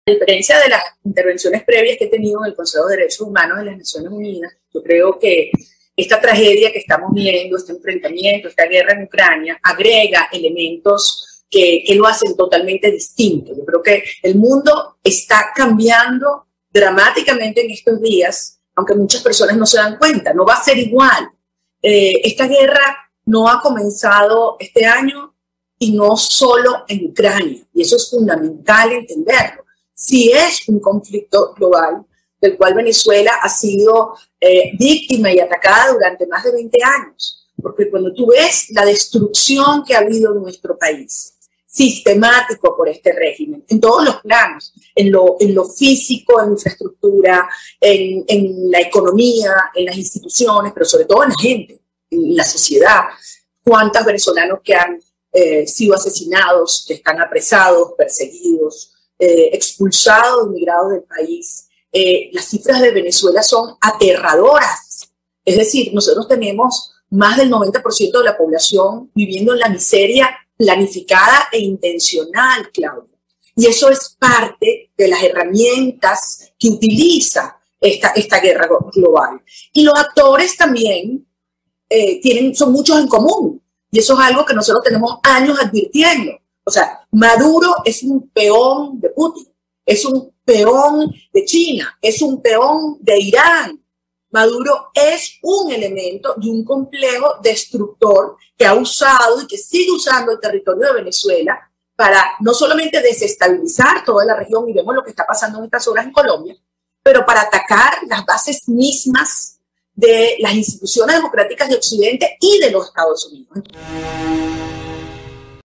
A diferencia de las intervenciones previas que he tenido en el Consejo de Derechos Humanos de las Naciones Unidas, yo creo que esta tragedia que estamos viendo, este enfrentamiento, esta guerra en Ucrania, agrega elementos que lo hacen totalmente distinto. Yo creo que el mundo está cambiando dramáticamente en estos días, aunque muchas personas no se dan cuenta, no va a ser igual. Esta guerra no ha comenzado este año y no solo en Ucrania, y eso es fundamental entenderlo. Sí es un conflicto global del cual Venezuela ha sido víctima y atacada durante más de 20 años, porque cuando tú ves la destrucción que ha habido en nuestro país, sistemático por este régimen, en todos los planos, en lo físico, en la infraestructura, en la economía, en las instituciones, pero sobre todo en la gente, en la sociedad. ¿Cuántos venezolanos que han sido asesinados, que están apresados, perseguidos, expulsados, emigrados del país? Las cifras de Venezuela son aterradoras. Es decir, nosotros tenemos más del 90% de la población viviendo en la miseria planificada e intencional, Claudia. Y eso es parte de las herramientas que utiliza esta guerra global. Y los actores también son muchos en común. Y eso es algo que nosotros tenemos años advirtiendo. O sea, Maduro es un peón de Putin, es un peón de China, es un peón de Irán. Maduro es un elemento de un complejo destructor que ha usado y que sigue usando el territorio de Venezuela para no solamente desestabilizar toda la región, y vemos lo que está pasando en estas horas en Colombia, pero para atacar las bases mismas de las instituciones democráticas de Occidente y de los Estados Unidos.